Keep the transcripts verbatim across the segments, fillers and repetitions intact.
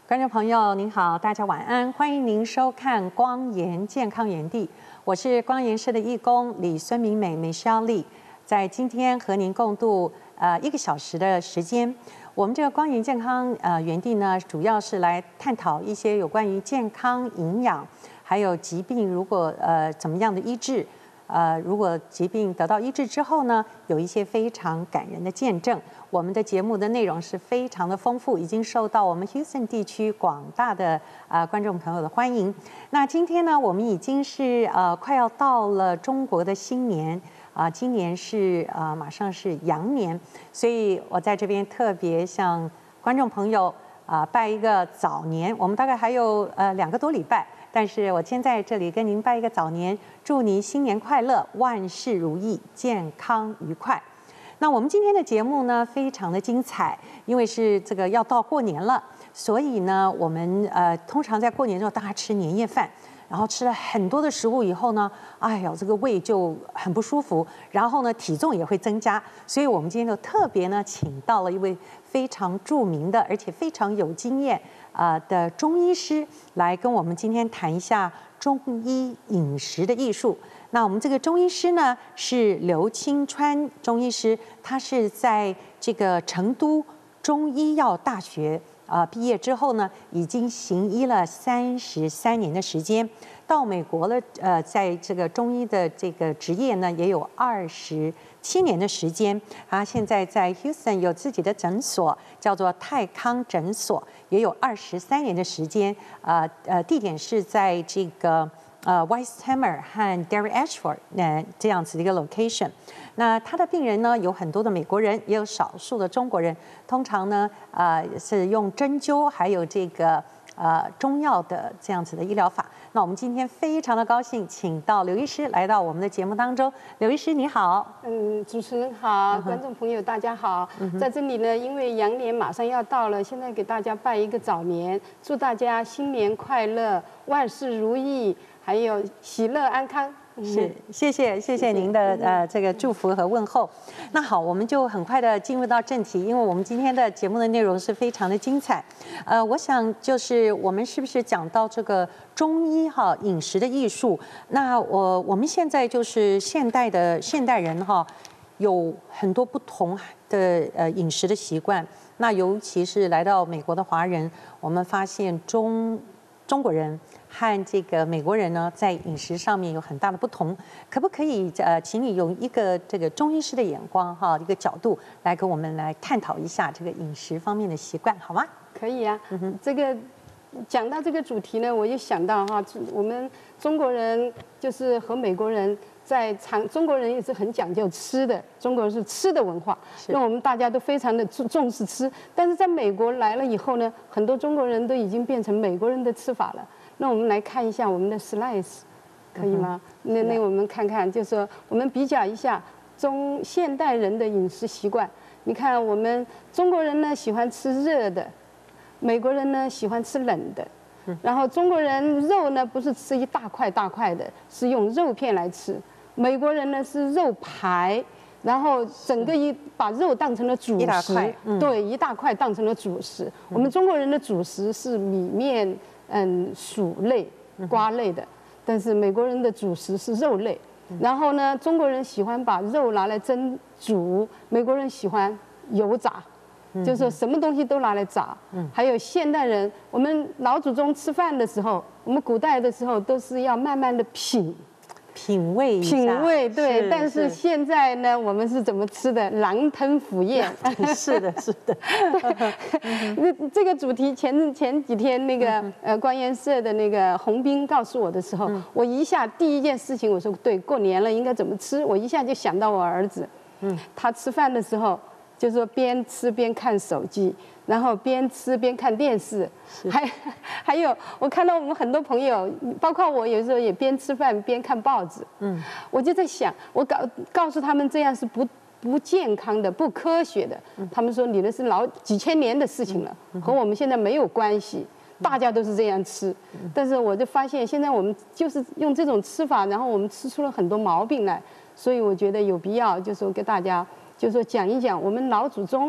观众朋友您好，大家晚安，欢迎您收看《光研健康园地》，我是光研社的义工李孙明美美肖丽，在今天和您共度呃一个小时的时间。我们这个光研健康呃园地呢，主要是来探讨一些有关于健康、营养，还有疾病如果呃怎么样的医治。呃，如果疾病得到医治之后呢，有一些非常感人的见证。我们的节目的内容是非常的丰富，已经受到我们 Houston 地区广大的啊、呃、观众朋友的欢迎。那今天呢，我们已经是呃快要到了中国的新年啊、呃，今年是呃马上是羊年，所以我在这边特别向观众朋友啊、呃、拜一个早年。我们大概还有呃两个多礼拜。但是我先在这里跟您拜一个早年，祝您新年快乐，万事如意，健康愉快。那我们今天的节目呢，非常的精彩，因为是这个要到过年了，所以呢，我们呃通常在过年之后大家吃年夜饭，然后吃了很多的食物以后呢，哎呀，这个胃就很不舒服，然后呢，体重也会增加，所以我们今天就特别呢，请到了一位非常著名的，而且非常有经验。呃的中医师来跟我们今天谈一下中医饮食的艺术。那我们这个中医师呢是刘清川中医师，他是在这个成都中医药大学啊、呃、毕业之后呢，已经行医了三十三年的时间。到美国了，呃，在这个中医的这个职业呢，也有二十七年的时间。他现在在 Houston 有自己的诊所，叫做泰康诊所，也有二十三年的时间。呃呃，地点是在这个呃 Westheimer 和 Derry Ashford 呃这样子的一个 location。那他的病人呢，有很多的美国人，也有少数的中国人。通常呢，呃，是用针灸还有这个。呃，中药的这样子的医疗法。那我们今天非常的高兴，请到刘医师来到我们的节目当中。刘医师你好。 嗯，主持人好， uh-huh. 观众朋友大家好。Uh-huh. 在这里呢，因为羊年马上要到了，现在给大家拜一个早年，祝大家新年快乐，万事如意，还有喜乐安康。 是，谢谢谢谢您的呃这个祝福和问候。那好，我们就很快的进入到正题，因为我们今天的节目的内容是非常的精彩。呃，我想就是我们是不是讲到这个中医哈饮食的艺术？那我我们现在就是现代的现代人哈，有很多不同的呃饮食的习惯。那尤其是来到美国的华人，我们发现中中国人。和这个美国人呢，在饮食上面有很大的不同，可不可以呃，请你用一个这个中医师的眼光哈，一个角度来跟我们来探讨一下这个饮食方面的习惯，好吗？ 可以啊，嗯哼，这个讲到这个主题呢，我就想到哈，我们中国人就是和美国人在长，中国人也是很讲究吃的，中国人是吃的文化，那我们大家都非常的重重视吃，但是在美国来了以后呢，很多中国人都已经变成美国人的吃法了。那我们来看一下我们的 slice， 可以吗？嗯、那那我们看看，就是说我们比较一下中现代人的饮食习惯。你看，我们中国人呢喜欢吃热的，美国人呢喜欢吃冷的。然后中国人肉呢不是吃一大块大块的，是用肉片来吃；美国人呢是肉排，然后整个一把肉当成了主食，嗯、对，一大块当成了主食。嗯、我们中国人的主食是米面。嗯，薯类、瓜类的，但是美国人的主食是肉类。然后呢，中国人喜欢把肉拿来蒸煮，美国人喜欢油炸，就是说什么东西都拿来炸。还有现代人，我们老祖宗吃饭的时候，我们古代的时候都是要慢慢的品。 品味一下， 品味对，但是现在呢，我们是怎么吃的？狼吞虎咽。 是的，是的。 那这个主题前前几天那个呃观研社的那个洪斌告诉我的时候，嗯、我一下第一件事情我说对，过年了应该怎么吃？我一下就想到我儿子，嗯，他吃饭的时候就是说边吃边看手机。然后边吃边看电视，还还有我看到我们很多朋友，包括我有时候也边吃饭边看报纸，嗯，我就在想，我告告诉他们这样是不不健康的、不科学的。他们说你那是老几千年的事情了，和我们现在没有关系，大家都是这样吃。但是我就发现现在我们就是用这种吃法，然后我们吃出了很多毛病来，所以我觉得有必要就是说给大家就是说讲一讲我们老祖宗。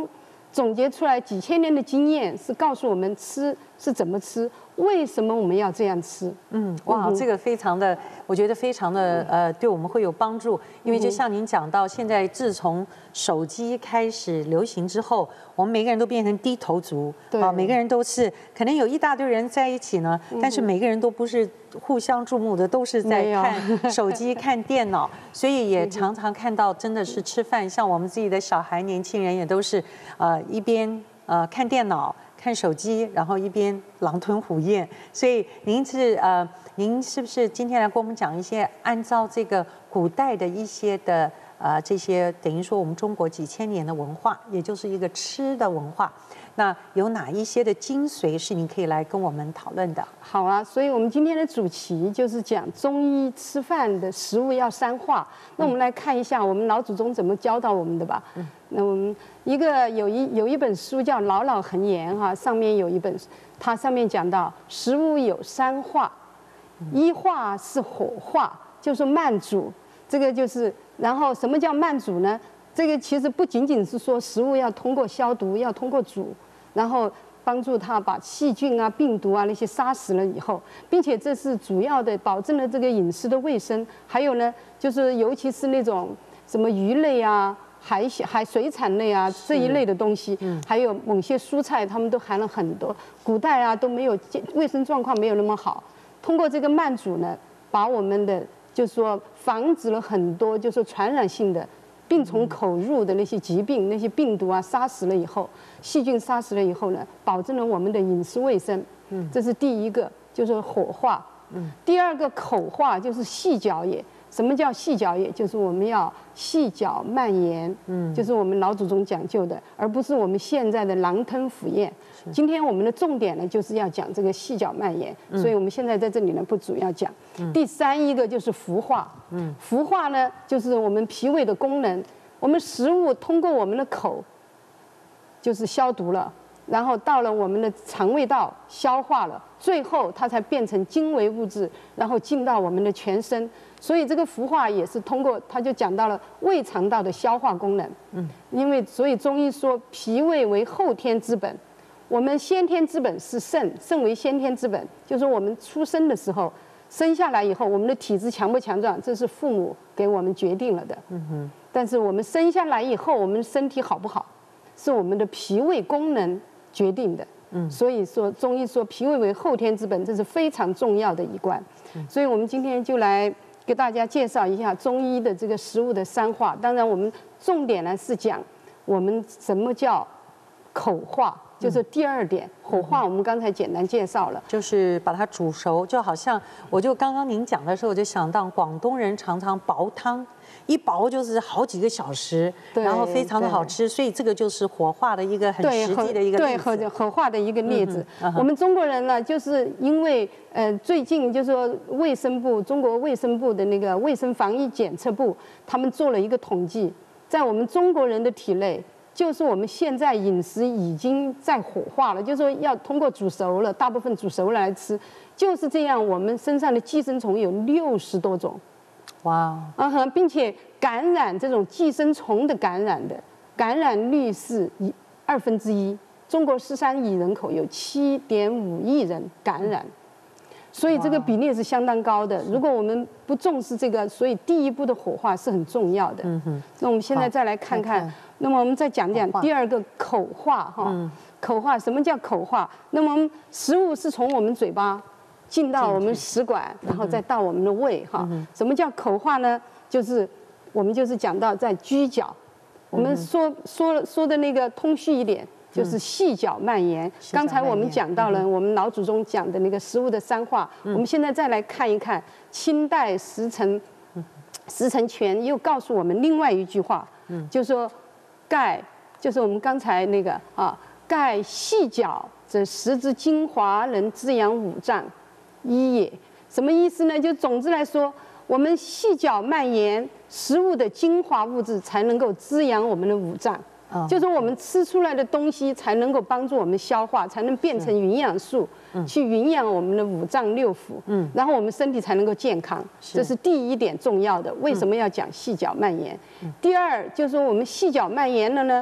总结出来几千年的经验，是告诉我们吃是怎么吃，为什么我们要这样吃。 嗯，哇，这个非常的，我觉得非常的呃，对我们会有帮助。因为就像您讲到，现在自从手机开始流行之后，我们每个人都变成低头族，啊，每个人都是可能有一大堆人在一起呢，但是每个人都不是互相注目的，都是在看手机、看电脑，所以也常常看到真的是吃饭，像我们自己的小孩、年轻人也都是呃一边呃看电脑。看手机，然后一边狼吞虎咽。所以您是呃，您是不是今天来跟我们讲一些按照这个古代的一些的呃这些等于说我们中国几千年的文化，也就是一个吃的文化，那有哪一些的精髓是您可以来跟我们讨论的？ 好啊，所以我们今天的主题就是讲中医吃饭的食物要三化。那我们来看一下我们老祖宗怎么教导我们的吧。嗯，那我们一个有一有一本书叫《老老恒言》哈，上面有一本，它上面讲到食物有三化，一化是火化，就是慢煮，这个就是，然后什么叫慢煮呢？这个其实不仅仅是说食物要通过消毒，要通过煮，然后帮助它把细菌啊、病毒啊那些杀死了以后，并且这是主要的保证了这个饮食的卫生。还有呢，就是尤其是那种什么鱼类啊、海海水产类啊这一类的东西，还有某些蔬菜，它们都含了很多。古代啊都没有卫生状况没有那么好，通过这个慢煮呢，把我们的就是说防止了很多就是说传染性的。病从口入的那些疾病、那些病毒啊，杀死了以后，细菌杀死了以后呢，保证了我们的饮食卫生。嗯，这是第一个，就是火化。嗯，第二个口化就是细嚼也。什么叫细嚼也？就是我们要细嚼慢咽。嗯，就是我们老祖宗讲究的，而不是我们现在的狼吞虎咽。今天我们的重点呢，就是要讲这个细嚼慢咽，所以我们现在在这里呢，不主要讲。第三一个就是服化。嗯，服化呢，就是我们脾胃的功能。我们食物通过我们的口，就是消毒了，然后到了我们的肠胃道消化了，最后它才变成精微物质，然后进到我们的全身。所以这个服化也是通过，他就讲到了胃肠道的消化功能。嗯，因为所以中医说脾胃为后天之本。我们先天之本是肾，肾为先天之本，就是我们出生的时候，生下来以后，我们的体质强不强壮，这是父母给我们决定了的。嗯哼。但是我们生下来以后，我们身体好不好，是我们的脾胃功能决定的。嗯。所以说中医说脾胃为后天之本，这是非常重要的一关。嗯。所以我们今天就来给大家介绍一下中医的这个食物的三化。当然，我们重点呢是讲我们什么叫口化。就是第二点，火化我们刚才简单介绍了， 就是把它煮熟，就好像我就刚刚您讲的时候，我就想到广东人常常煲汤，一煲就是好几个小时，然后非常的好吃，所以这个就是火化的一个很实际的一个例子， 对，火化的一个例子。嗯、我们中国人呢，就是因为呃最近就是说卫生部中国卫生部的那个卫生防疫检测部，他们做了一个统计，在我们中国人的体内。就是我们现在饮食已经在火化了，就是说要通过煮熟了，大部分煮熟了来吃，就是这样。我们身上的寄生虫有六十多种，哇，啊，并且感染这种寄生虫的感染的感染率是一二分之一。中国十三亿人口有七点五亿人感染，所以这个比例是相当高的。如果我们不重视这个，所以第一步的火化是很重要的。嗯哼，那我们现在再来看看。那么我们再讲讲第二个口化哈，嗯、口化什么叫口化？那么食物是从我们嘴巴进到我们食管，然后再到我们的胃哈。嗯、什么叫口化呢？就是我们就是讲到在居角，我们说说说的那个通序一点，就是细嚼慢咽。刚才我们讲到了我们老祖宗讲的那个食物的三化，嗯、我们现在再来看一看清代石成石成全又告诉我们另外一句话，嗯、就说。盖就是我们刚才那个啊，盖细嚼则食之精华，能滋养五脏，一也。什么意思呢？就总之来说，我们细嚼慢咽，食物的精华物质才能够滋养我们的五脏。哦、就是我们吃出来的东西才能够帮助我们消化，才能变成营养素，嗯、去营养我们的五脏六腑，嗯、然后我们身体才能够健康。这是第一点重要的。为什么要讲细嚼慢咽？嗯、第二就是说我们细嚼慢咽了呢，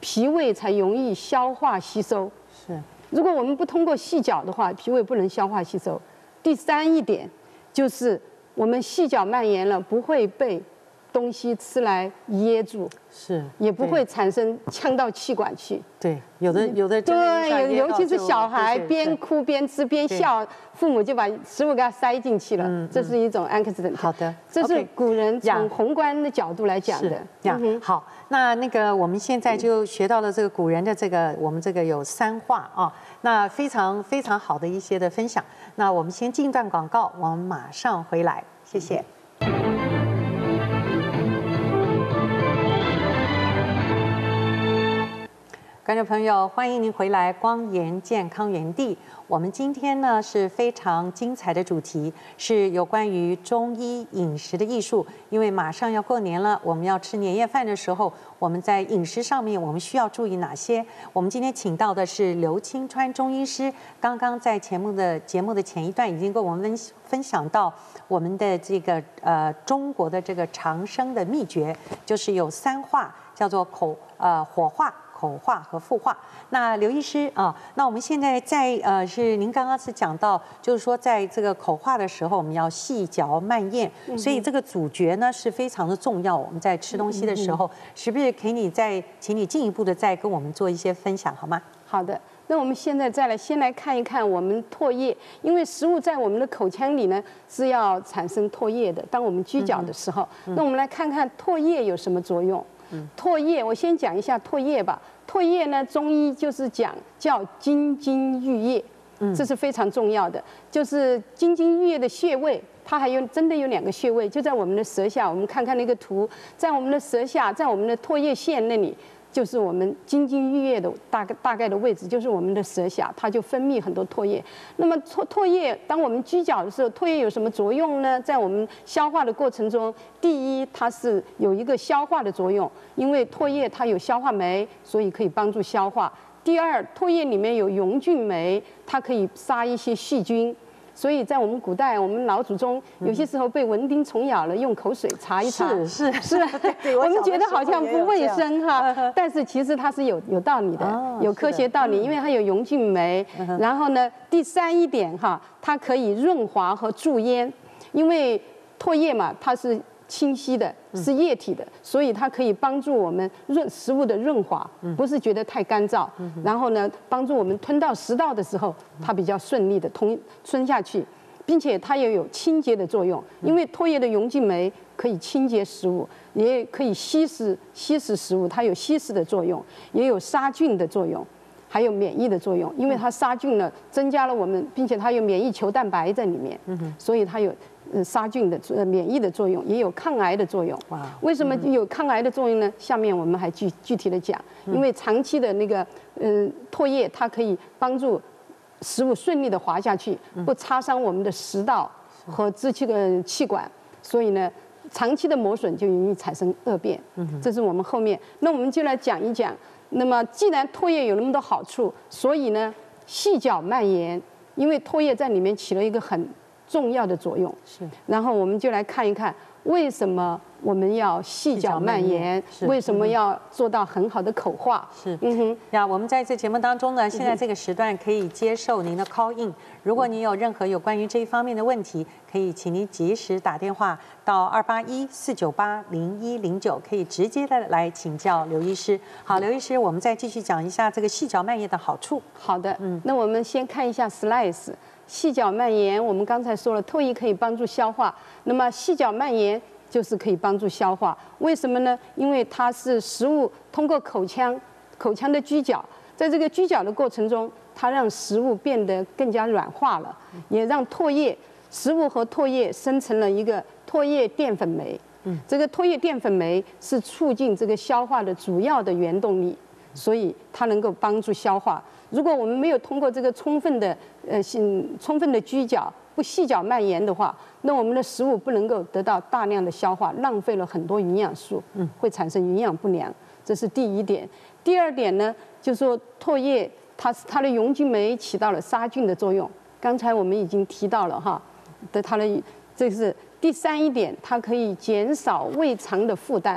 脾胃才容易消化吸收。 是， 如果我们不通过细嚼的话，脾胃不能消化吸收。第三一点就是我们细嚼慢咽了，不会被东西吃来噎住， 是， 也不会产生呛到气管去。 对，有的有的真的对，尤其是小孩边哭边吃边笑，父母就把食物给他塞进去了，嗯、这是一种 accident。 好的， 这是古人从宏观的角度来讲的。 呀、嗯，好，那那个我们现在就学到了这个古人的这个我们这个有三化啊，那非常非常好的一些的分享。那我们先进一段广告，我们马上回来，谢谢。观众朋友，欢迎您回来，光研健康园地。我们今天呢是非常精彩的主题，是有关于中医饮食的艺术。因为马上要过年了，我们要吃年夜饭的时候，我们在饮食上面我们需要注意哪些？我们今天请到的是刘清川中医师，刚刚在节目的节目的前一段已经跟我们分分享到我们的这个呃中国的这个长生的秘诀，就是有三化，叫做口呃火化。口化和腹化。那刘医师啊，那我们现在在呃，是您刚刚是讲到，就是说在这个口化的时候，我们要细嚼慢咽，嗯、所以这个咀嚼呢是非常的重要。我们在吃东西的时候，嗯、是不是可以你再请你进一步的再跟我们做一些分享好吗？ 好的。那我们现在再来先来看一看我们唾液，因为食物在我们的口腔里呢是要产生唾液的。当我们咀嚼的时候，嗯、那我们来看看唾液有什么作用。嗯、唾液，我先讲一下唾液吧。唾液呢，中医就是讲叫金津玉液，这是非常重要的。就是金津玉液的穴位，它还有真的有两个穴位，就在我们的舌下。我们看看那个图，在我们的舌下，在我们的唾液腺那里。就是我们金津玉液的大概大概的位置，就是我们的舌下，它就分泌很多唾液。那么唾唾液，当我们咀嚼的时候，唾液有什么作用呢？在我们消化的过程中，第一，它是有一个消化的作用，因为唾液它有消化酶，所以可以帮助消化。第二，唾液里面有溶菌酶，它可以杀一些细菌。所以在我们古代，我们老祖宗有些时候被蚊叮虫咬了，用口水擦一擦， 是是是，我们觉得好像不卫生哈，但是其实它是有有道理的，有科学道理，因为它有溶菌酶。然后呢，第三一点哈，它可以润滑和助咽，因为唾液嘛，它是清晰的，是液体的，所以它可以帮助我们润食物的润滑，不是觉得太干燥。然后呢，帮助我们吞到食道的时候，它比较顺利的吞吞下去，并且它也有清洁的作用，因为唾液的溶菌酶可以清洁食物，也可以稀释稀释食物，它有稀释的作用，也有杀菌的作用，还有免疫的作用，因为它杀菌了，增加了我们，并且它有免疫球蛋白在里面，所以它有。呃，杀菌的呃免疫的作用，也有抗癌的作用。哇，为什么有抗癌的作用呢？下面我们还具具体的讲，因为长期的那个呃唾液，它可以帮助食物顺利的滑下去，不擦伤我们的食道和支气的气管，所以呢，长期的磨损就容易产生恶变。这是我们后面，那我们就来讲一讲。那么既然唾液有那么多好处，所以呢，细嚼慢咽，因为唾液在里面起了一个很重要的作用。是，然后我们就来看一看为什么我们要细嚼慢咽，为什么要做到很好的口化。 是，嗯哼呀，我们在这节目当中呢，现在这个时段可以接受您的 call in， 如果您有任何有关于这一方面的问题，可以请您及时打电话到二八一四九八零一零九，可以直接的来请教刘医师。好，刘医师，我们再继续讲一下这个细嚼慢咽的好处。 好的，嗯，那我们先看一下 slides。细嚼慢咽，我们刚才说了，唾液可以帮助消化，那么细嚼慢咽就是可以帮助消化。为什么呢？因为它是食物通过口腔口腔的咀嚼，在这个咀嚼的过程中，它让食物变得更加软化了，也让唾液食物和唾液生成了一个唾液淀粉酶。嗯，这个唾液淀粉酶是促进这个消化的主要的原动力，所以它能够帮助消化。如果我们没有通过这个充分的呃充分的咀嚼，不细嚼慢咽的话，那我们的食物不能够得到大量的消化，浪费了很多营养素，嗯，会产生营养不良。这是第一点。第二点呢，就是说唾液它它的溶菌酶起到了杀菌的作用。刚才我们已经提到了哈，的它的这是第三一点，它可以减少胃肠的负担。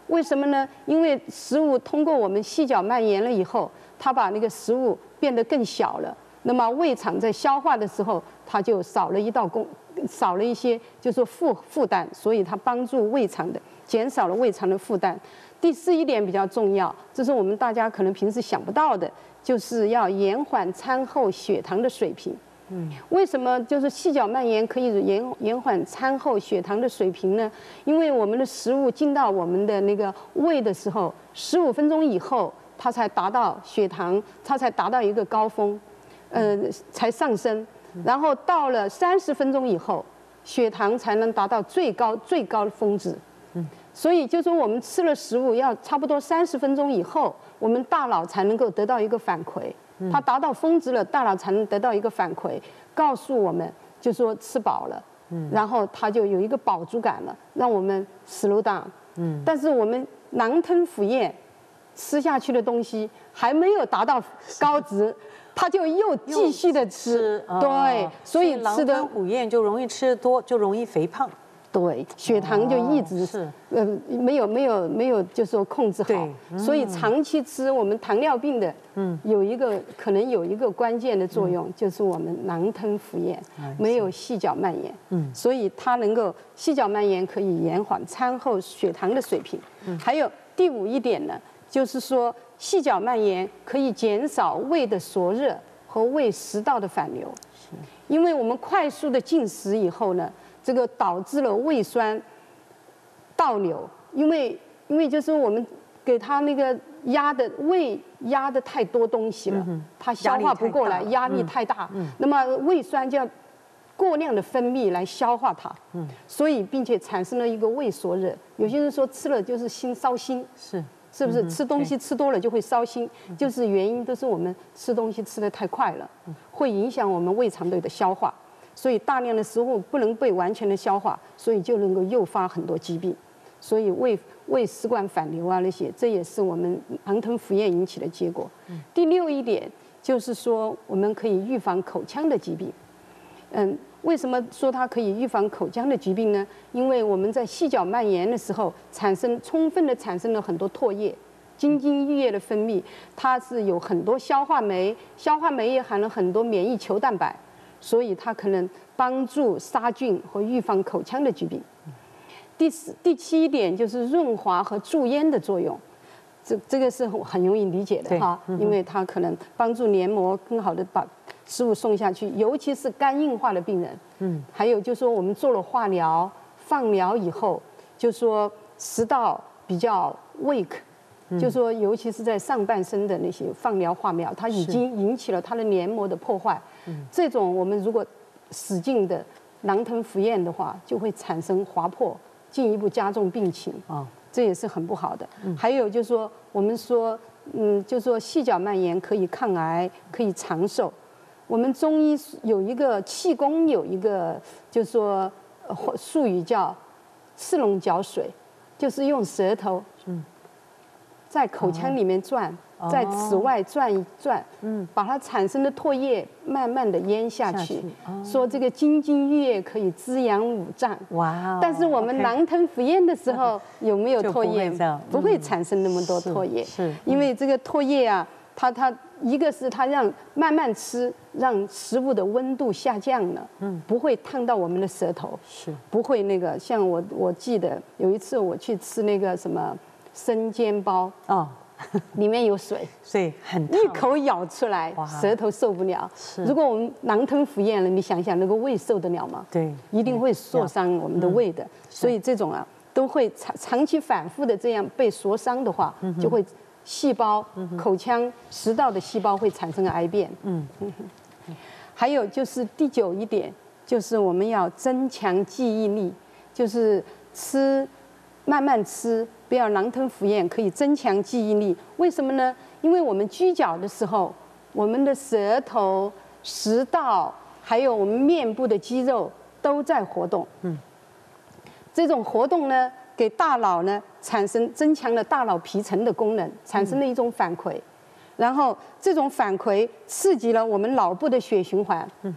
为什么呢？因为食物通过我们细嚼慢咽了以后，它把那个食物变得更小了。那么胃肠在消化的时候，它就少了一道工，少了一些就是负负担，所以它帮助胃肠的减少了胃肠的负担。第四一点比较重要，这是我们大家可能平时想不到的，就是要延缓餐后血糖的水平。嗯，为什么就是细嚼慢咽可以延延缓餐后血糖的水平呢？因为我们的食物进到我们的那个胃的时候，十五分钟以后，它才达到血糖，它才达到一个高峰。呃，才上升，然后到了三十分钟以后，血糖才能达到最高最高的峰值。嗯，所以就说我们吃了食物要差不多三十分钟以后，我们大脑才能够得到一个反馈，它达到峰值了，大脑才能得到一个反馈，告诉我们就说吃饱了，嗯，然后它就有一个饱足感了，让我们 slow down。嗯，但是我们狼吞虎咽吃下去的东西还没有达到高值。他就又继续的吃，对，所以吃的狼吞虎咽就容易吃的多，就容易肥胖， 对，血糖就一直是，呃，没有没有没有，就说控制好，所以长期吃我们糖尿病的，嗯，有一个可能有一个关键的作用，就是我们狼吞虎咽，没有细嚼慢咽，嗯，所以它能够细嚼慢咽可以延缓餐后血糖的水平，还有第五一点呢，就是说。细嚼慢咽可以减少胃的灼热和胃食道的反流，因为我们快速的进食以后呢，这个导致了胃酸倒流，因为因为就是我们给它那个压的胃压的太多东西了，它消化不过来，压力太大，那么胃酸就要过量的分泌来消化它，所以并且产生了一个胃灼热。有些人说吃了就是心烧心，是。是不是吃东西吃多了就会烧心？就是原因都是我们吃东西吃得太快了，会影响我们胃肠道的消化，所以大量的食物不能被完全的消化，所以就能够诱发很多疾病，所以胃胃食管反流啊那些，这也是我们狼吞虎咽引起的结果。第六一点就是说，我们可以预防口腔的疾病。嗯，为什么说它可以预防口腔的疾病呢？因为我们在细嚼慢咽的时候，产生充分的产生了很多唾液、津津液的分泌，它是有很多消化酶，消化酶也含了很多免疫球蛋白，所以它可能帮助杀菌和预防口腔的疾病。第四、第七点就是润滑和助咽的作用。这这个是很容易理解的哈，因为它可能帮助黏膜更好的把食物送下去，尤其是肝硬化的病人。嗯，还有就是说我们做了化疗、放疗以后，就说食道比较 weak， 就说尤其是在上半身的那些放疗、化疗，它已经引起了它的黏膜的破坏。嗯，这种我们如果使劲的狼吞虎咽的话，就会产生滑破，进一步加重病情。啊。这也是很不好的。还有就是说，我们说，嗯，就是说细嚼慢咽可以抗癌，可以长寿。我们中医有一个气功，有一个就是说术语叫刺龙嚼水，就是用舌头，嗯，在口腔里面转。在此外转一转，嗯，把它产生的唾液慢慢的咽下去，说这个津津液可以滋养五脏。哇！但是我们狼吞虎咽的时候有没有唾液？不会产生那么多唾液，是因为这个唾液啊，它它一个是它让慢慢吃，让食物的温度下降了，嗯，不会烫到我们的舌头，是不会那个像我我记得有一次我去吃那个什么生煎包哦。里面有水， 所以很一口咬出来，舌头受不了。如果我们狼吞虎咽了，你想想那个胃受得了吗？对，一定会受伤我们的胃的。所以这种啊，都会长长期反复的这样被灼伤的话，就会细胞、口腔、食道的细胞会产生癌变。嗯，还有就是第九一点，就是我们要增强记忆力，就是吃慢慢吃。不要狼吞虎咽，可以增强记忆力。为什么呢？因为我们咀嚼的时候，我们的舌头、食道，还有我们面部的肌肉都在活动。嗯，这种活动呢，给大脑呢产生增强了大脑皮层的功能，产生了一种反馈。然后这种反馈刺激了我们脑部的血循环。嗯，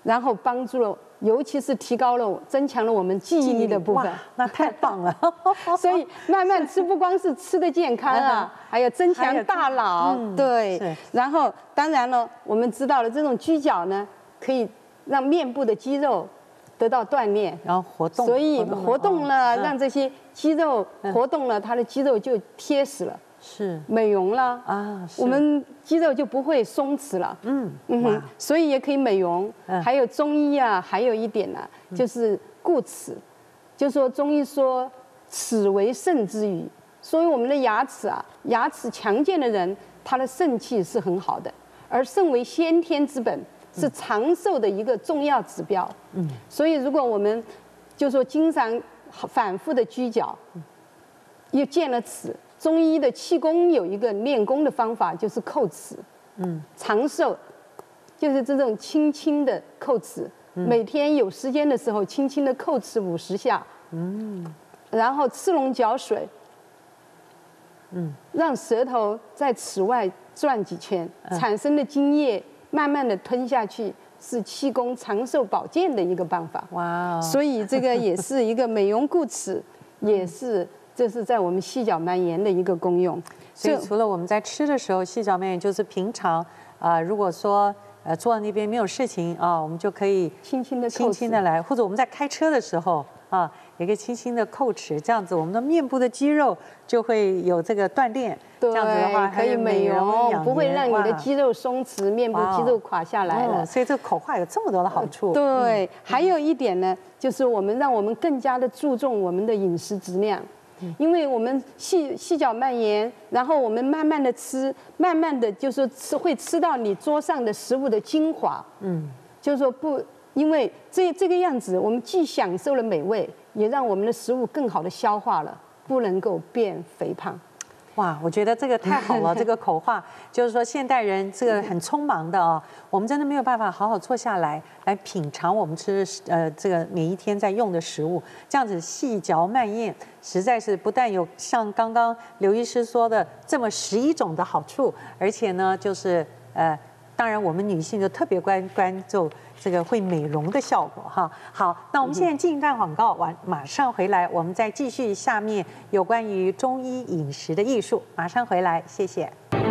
然后帮助了，尤其是提高了、增强了我们记忆力的部分。 那太棒了！ 所以慢慢吃不光是吃的健康啊，还有增强大脑。嗯、对，然后当然了，我们知道了这种居角呢，可以让面部的肌肉得到锻炼， 然后活动， 所以活动了，让这些肌肉活动了，它的肌肉就贴实了。 是美容了啊， 我们肌肉就不会松弛了。嗯嗯哼，所以也可以美容。还有中医啊，还有一点呢、啊，就是固齿，就说中医说齿为肾之余，所以我们的牙齿啊，牙齿强健的人，他的肾气是很好的，而肾为先天之本，是长寿的一个重要指标。嗯，所以如果我们就说经常反复的居角，又见了齿。中医的气功有一个练功的方法，就是叩齿，嗯，长寿，就是这种轻轻的叩齿，嗯、每天有时间的时候，轻轻的叩齿五十下，嗯，然后吃龙嚼水，嗯，让舌头在齿外转几圈，嗯、产生的津液慢慢的吞下去，是气功长寿保健的一个办法。哇、哦，所以这个也是一个美容固齿，也是。这是在我们细嚼慢咽的一个功用， 所以除了我们在吃的时候细嚼慢咽，就是平常啊、呃，如果说呃坐在那边没有事情啊，我们就可以轻轻的轻轻的来，或者我们在开车的时候啊，也可以轻轻的叩齿，这样子我们的面部的肌肉就会有这个锻炼，这样子的话可以美容，不会让你的肌肉松弛，面部肌肉垮下来了。 哦、所以这个口话有这么多的好处。 对，嗯、还有一点呢，就是我们让我们更加的注重我们的饮食质量。因为我们细细嚼慢咽，然后我们慢慢的吃，慢慢的就是说吃会吃到你桌上的食物的精华，嗯，就是说不，因为这这个样子，我们既享受了美味，也让我们的食物更好的消化了，不能够变肥胖。 哇，我觉得这个太好了，这个口话就是说现代人这个很匆忙的啊、哦，我们真的没有办法好好坐下来来品尝我们吃呃这个每一天在用的食物，这样子细嚼慢咽，实在是不但有像刚刚刘医师说的这么十一种的好处，而且呢就是呃，当然我们女性就特别关关注这个会美容的效果哈。好，那我们现在进一段广告，完马上回来，我们再继续下面有关于中医饮食的艺术，马上回来，谢谢。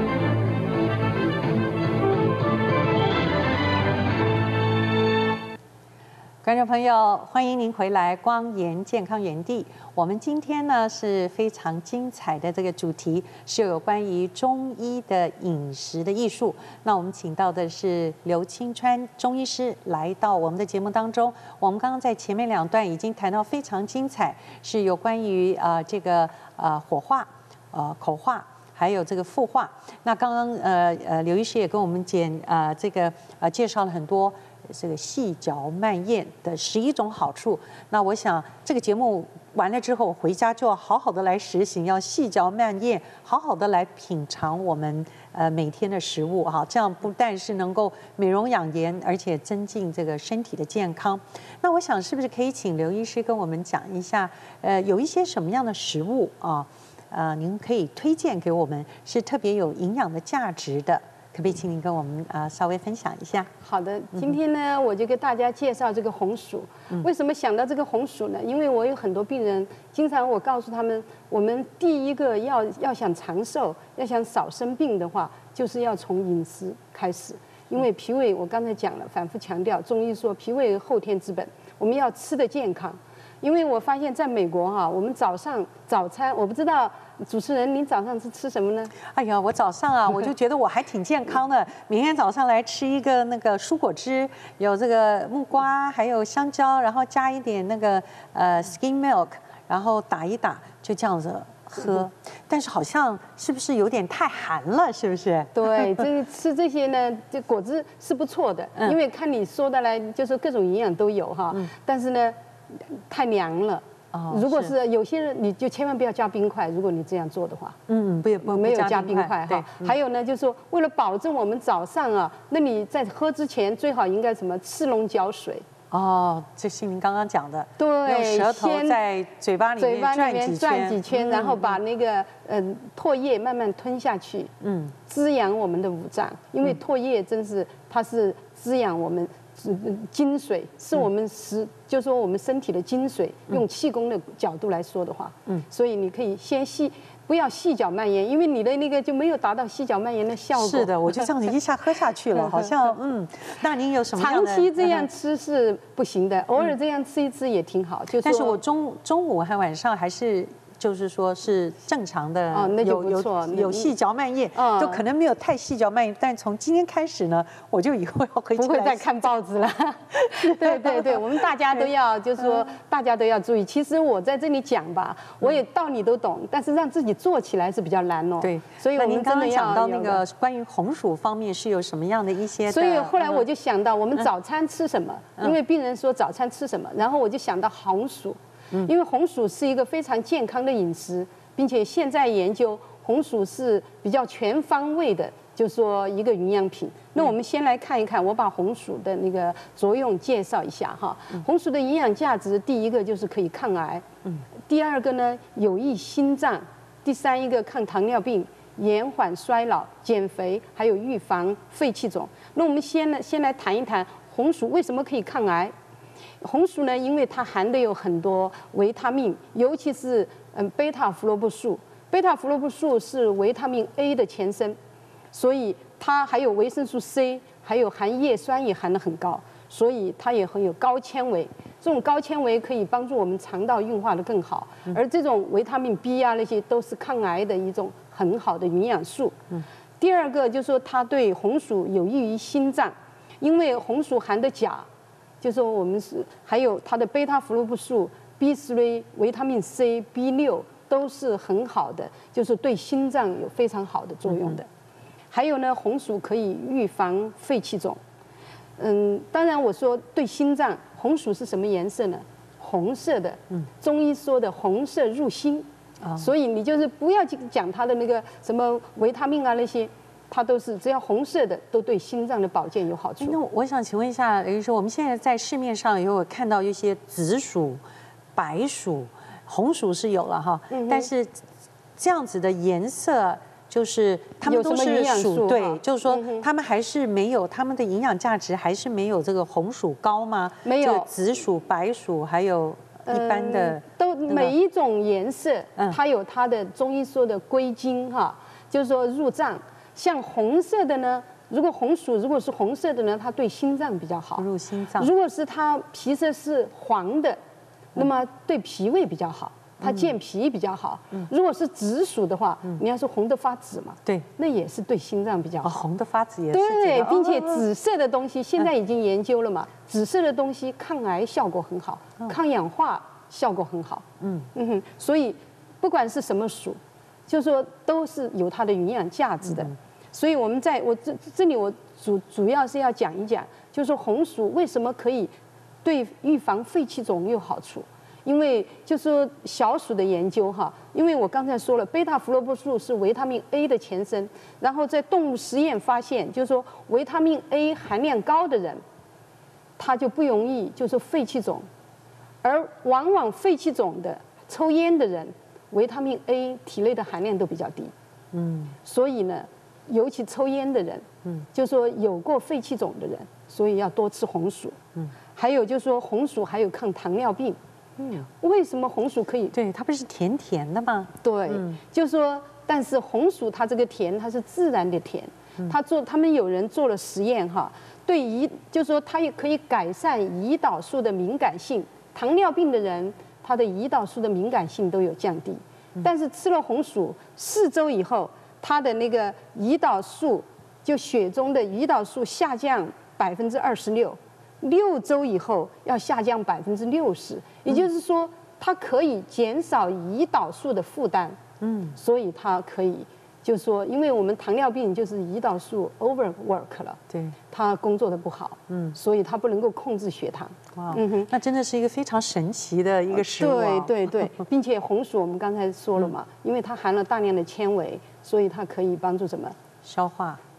观众朋友，欢迎您回来，光研健康园地。我们今天呢是非常精彩的这个主题，是有关于中医的饮食的艺术。那我们请到的是刘清川中医师来到我们的节目当中。我们刚刚在前面两段已经谈到非常精彩，是有关于呃这个呃火化、呃口化。还有这个复化。那刚刚呃呃刘医师也跟我们简呃这个呃介绍了很多这个细嚼慢咽的十一种好处。那我想这个节目完了之后，我回家就要好好的来实行，要细嚼慢咽，好好的来品尝我们呃每天的食物哈。这样不但是能够美容养颜，而且增进这个身体的健康。那我想是不是可以请刘医师跟我们讲一下，呃有一些什么样的食物啊？呃，您可以推荐给我们是特别有营养的价值的，可不可以请您跟我们啊、呃、稍微分享一下？ 好的，今天呢，我就给大家介绍这个红薯。嗯、为什么想到这个红薯呢？因为我有很多病人，经常我告诉他们，我们第一个要要想长寿，要想少生病的话，就是要从饮食开始。因为脾胃，我刚才讲了，反复强调，中医说脾胃后天之本，我们要吃得健康。因为我发现在美国哈、啊，我们早上早餐，我不知道主持人您早上是吃什么呢？ 哎呀，我早上啊，我就觉得我还挺健康的。每天早上来吃一个那个蔬果汁，有这个木瓜，还有香蕉，然后加一点那个呃 skim milk， 然后打一打，就这样子喝。但是好像是不是有点太寒了？是不是？ 对，这吃这些呢，这果汁是不错的，因为看你说的来，就是各种营养都有哈。嗯、但是呢。太凉了，哦、如果是有些人，你就千万不要加冰块。如果你这样做的话， 嗯，不不没有加冰块哈。嗯、还有呢，就是说为了保证我们早上啊，那你在喝之前最好应该什么赤龙嚼水， 哦，这是您刚刚讲的， 对， 用舌头在嘴巴里面转几圈， 转几圈，然后把那个嗯唾液慢慢吞下去，嗯，滋养我们的五脏，因为唾液真是它是滋养我们精髓，是我们食，就说我们身体的精髓。用气功的角度来说的话，嗯，所以你可以先细。不要细嚼慢咽，因为你的那个就没有达到细嚼慢咽的效果。 是的，我就这样子一下喝下去了，好像嗯。那您有什么样的？ 长期这样吃是不行的，偶尔这样吃一吃也挺好。就但是我中中午和晚上还是。就是说是正常的， 哦，那就不错， 有有细嚼慢咽，就可能没有太细嚼慢咽。但从今天开始呢，我就以后要回去不会再看报纸了。对对对，我们大家都要，就是说大家都要注意。其实我在这里讲吧，我也道理都懂，但是让自己做起来是比较难哦。 对， 所以我们刚刚讲到那个关于红薯方面是有什么样的一些？ 所以后来我就想到，我们早餐吃什么？因为病人说早餐吃什么，然后我就想到红薯。因为红薯是一个非常健康的饮食，并且现在研究红薯是比较全方位的，就说一个营养品。那我们先来看一看，我把红薯的那个作用介绍一下哈。红薯的营养价值，第一个就是可以抗癌，第二个呢有益心脏，第三一个抗糖尿病、延缓衰老、减肥，还有预防肺气肿。那我们先呢先来谈一谈红薯为什么可以抗癌。红薯呢，因为它含的有很多维他命，尤其是嗯贝塔胡萝卜素。贝塔胡萝卜素是维他命 A 的前身，所以它还有维生素 C， 还有含叶酸也含得很高，所以它也很有高纤维。这种高纤维可以帮助我们肠道运化得更好，而这种维他命 B 啊那些都是抗癌的一种很好的营养素。第二个就是说它对红薯有益于心脏，因为红薯含的钾。就说我们是还有它的贝塔胡萝卜素、B 三、维他命 C、B 六都是很好的，就是对心脏有非常好的作用的。还有呢，红薯可以预防肺气肿。嗯，当然我说对心脏，红薯是什么颜色呢？红色的。嗯。中医说的红色入心。啊。所以你就是不要去讲它的那个什么维他命啊那些。它都是只要红色的，都对心脏的保健有好处。 那我想请问一下，也就是说我们现在在市面上有看到一些紫薯、白薯、红薯是有了哈，嗯、但是这样子的颜色，就是它们都是薯，对，就是说它们还是没有它们的营养价值，还是没有这个红薯高吗？ 没有， 紫薯、白薯还有一般的， 嗯、都每一种颜色，它有它的中医说的归经哈，就是说入脏。像红色的呢，如果红薯如果是红色的呢，它对心脏比较好， 入心脏。 如果是它皮色是黄的，那么对脾胃比较好，它健脾比较好。嗯、如果是紫薯的话，嗯、你要说红的发紫嘛， 对， 那也是对心脏比较好。 哦、红的发紫也是。 对，并且紫色的东西现在已经研究了嘛，嗯、紫色的东西抗癌效果很好，嗯、抗氧化效果很好。嗯嗯哼，所以不管是什么薯。就是说都是有它的营养价值的，所以我们在我这这里我主主要是要讲一讲，就是说红薯为什么可以对预防肺气肿有好处，因为就是说小薯的研究哈，因为我刚才说了，贝塔胡萝卜素是维他命 A 的前身，然后在动物实验发现，就是说维他命 A 含量高的人，他就不容易就是肺气肿，而往往肺气肿的抽烟的人。维他命 A 体内的含量都比较低，嗯，所以呢，尤其抽烟的人，嗯，就说有过肺气肿的人，所以要多吃红薯，嗯，还有就是说红薯还有抗糖尿病，嗯，为什么红薯可以？ 对，它不是甜甜的吗？ 对，嗯、就说但是红薯它这个甜它是自然的甜，嗯、它做他们有人做了实验哈，对胰就说它也可以改善胰岛素的敏感性，糖尿病的人。它的胰岛素的敏感性都有降低，但是吃了红薯四周以后，它的那个胰岛素就血中的胰岛素下降百分之二十六，六周以后要下降百分之六十，也就是说它可以减少胰岛素的负担，嗯，所以它可以。就是说，因为我们糖尿病就是胰岛素 overwork 了， 对， 它工作的不好，嗯，所以它不能够控制血糖。 哇，嗯哼，那真的是一个非常神奇的一个食物、 啊。对对对，并且红薯我们刚才说了嘛，嗯、因为它含了大量的纤维，所以它可以帮助什么？ 消化。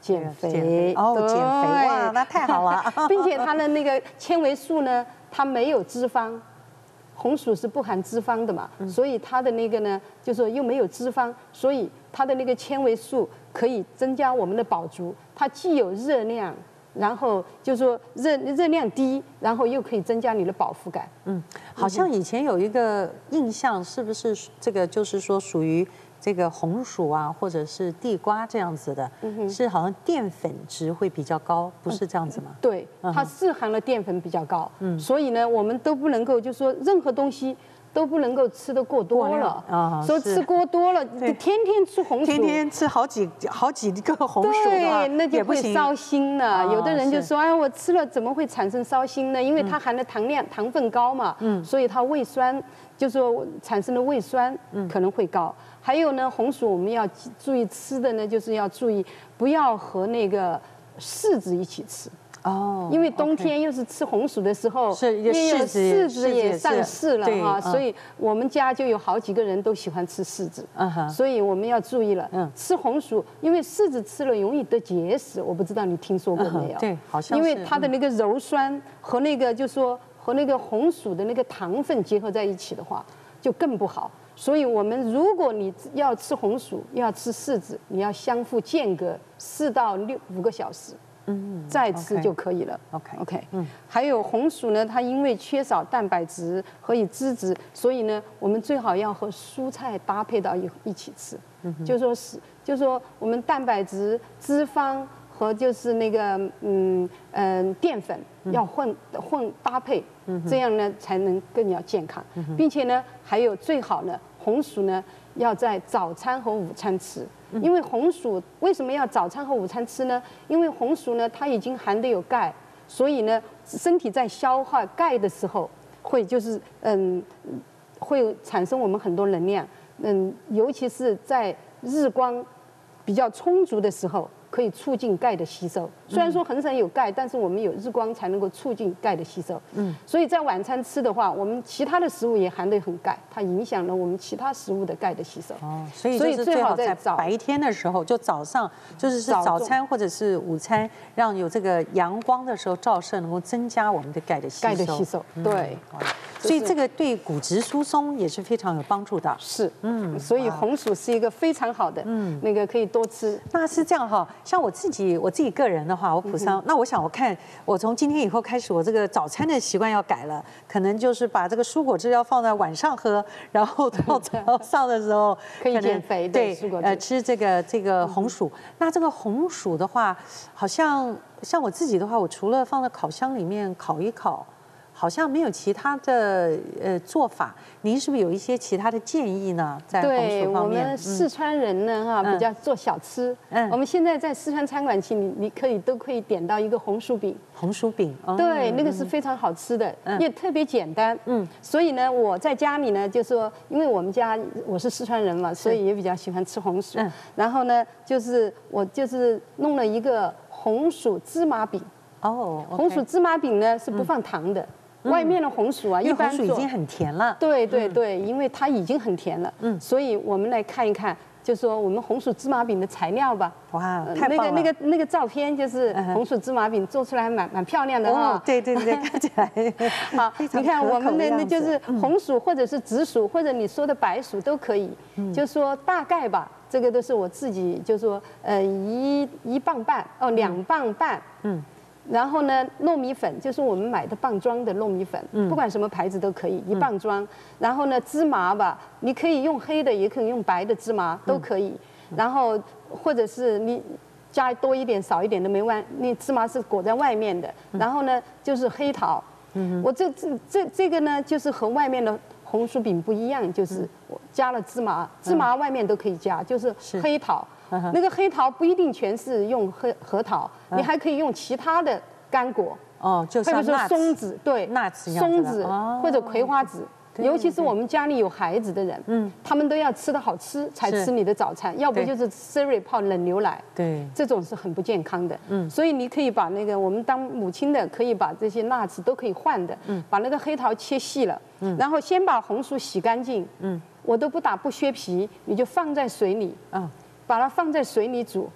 减肥哦，减肥哇，那太好了， 并且它的那个纤维素呢，它没有脂肪。红薯是不含脂肪的嘛，嗯、所以它的那个呢，就说又没有脂肪，所以它的那个纤维素可以增加我们的饱足。它既有热量，然后就说热热量低，然后又可以增加你的饱腹感。 嗯，好像以前有一个印象，是不是这个就是说属于这个红薯啊，或者是地瓜这样子的，嗯、是好像淀粉值会比较高，不是这样子吗？ 嗯、对，它是含了淀粉比较高，嗯，所以呢，我们都不能够就说任何东西都不能够吃得过多了啊，所以吃过多了，天天吃红薯， 天天吃好几好几个红薯， 对，那就会烧心了。有的人就说，哎，我吃了怎么会产生烧心呢？因为它含的糖量、糖分高嘛，嗯，所以它胃酸，就说产生的胃酸可能会高。还有呢，红薯我们要注意吃的呢，就是要注意不要和那个柿子一起吃。哦，因为冬天又是吃红薯的时候， 是因为柿子也上市了哈， 嗯、 所以我们家就有好几个人都喜欢吃柿子，嗯、所以我们要注意了。嗯，吃红薯，因为柿子吃了容易得结石，我不知道你听说过没有？ 嗯、对，好像因为它的那个鞣酸和那个就说和那个红薯的那个糖分结合在一起的话，就更不好。所以我们如果你要吃红薯，要吃柿子，你要相互间隔四到六五个小时。嗯，再吃就可以了。 OK OK， 嗯，还有红薯呢，它因为缺少蛋白质和以脂质，所以呢，我们最好要和蔬菜搭配到一一起吃。嗯，就说是，就说我们蛋白质、脂肪和就是那个嗯嗯、呃、淀粉要混混搭配，这样呢才能更要健康，并且呢，还有最好呢，红薯呢要在早餐和午餐吃。因为红薯为什么要早餐和午餐吃呢？因为红薯呢，它已经含的有钙，所以呢，身体在消化钙的时候，会就是嗯，会产生我们很多能量，嗯，尤其是在日光比较充足的时候，可以促进钙的吸收。虽然说很少有钙，但是我们有日光才能够促进钙的吸收。嗯，所以在晚餐吃的话，我们其他的食物也含的很钙，它影响了我们其他食物的钙的吸收。 哦，所以就是最好在白天的时候，就早上，就是是早餐或者是午餐，让有这个阳光的时候照射，能够增加我们的钙的吸收。 钙的吸收，对。 所以这个对骨质疏松也是非常有帮助的。 是，嗯，所以红薯是一个非常好的，嗯，那个可以多吃。 那是这样哈，像我自己我自己个人的话，我普桑，嗯、那我想我看我从今天以后开始，我这个早餐的习惯要改了，可能就是把这个蔬果汁要放在晚上喝，然后到早上的时候可以减肥， 对， 蔬果汁呃，吃这个这个红薯。嗯、那这个红薯的话，好像像我自己的话，我除了放在烤箱里面烤一烤。好像没有其他的呃做法，您是不是有一些其他的建议呢？在红薯方面， 对我们四川人呢哈、嗯、比较做小吃，嗯，我们现在在四川餐馆去，你你可以都可以点到一个红薯饼。 红薯饼， 哦、对，那个是非常好吃的，嗯、也特别简单，嗯，所以呢，我在家里呢，就说因为我们家我是四川人嘛，所以也比较喜欢吃红薯，嗯，然后呢，就是我就是弄了一个红薯芝麻饼， 哦， okay、红薯芝麻饼呢是不放糖的。嗯外面的红薯啊，一般红薯已经很甜了。 对对对，因为它已经很甜了。嗯，所以我们来看一看，就说我们红薯芝麻饼的材料吧。 哇，太棒了！ 那个那个那个照片就是红薯芝麻饼做出来蛮蛮漂亮的哈。 对对对，看起来好。你看我们的那就是红薯或者是紫薯或者你说的白薯都可以。嗯，就说大概吧，这个都是我自己就说呃一一磅半哦两磅半。嗯。然后呢，糯米粉就是我们买的棒装的糯米粉，嗯、不管什么牌子都可以，一磅装。嗯、然后呢，芝麻吧，你可以用黑的，也可以用白的芝麻，都可以。嗯、然后或者是你加多一点、少一点都没关，那芝麻是裹在外面的。嗯、然后呢，就是黑桃。嗯、我这这这这个呢，就是和外面的红薯饼不一样，就是我加了芝麻，芝麻外面都可以加，就是黑桃。那个黑桃不一定全是用核核桃，嗯、你还可以用其他的干果哦，就像比如说松子，对，松子、哦、或者葵花籽。尤其是我们家里有孩子的人，嗯，他们都要吃得好吃才吃你的早餐，要不就是 cereal 泡冷牛奶， 对， 这种是很不健康的。嗯，所以你可以把那个我们当母亲的可以把这些nuts都可以换的，嗯，把那个黑桃切细了，嗯，然后先把红薯洗干净，嗯，我都不打不削皮，你就放在水里，嗯，把它放在水里煮。